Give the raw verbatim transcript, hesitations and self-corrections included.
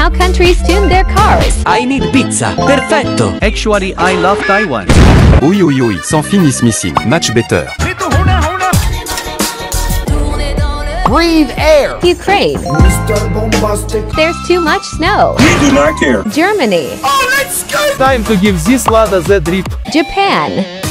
how countries tune their cars. I need pizza. Perfetto. Actually, I love Taiwan. Oui, oui, oui, sans fin is missing. Much better. Breathe air. Ukraine. There's too much snow. We do not care. Germany. Oh, let's go! Time to give this Lada the drip. Japan.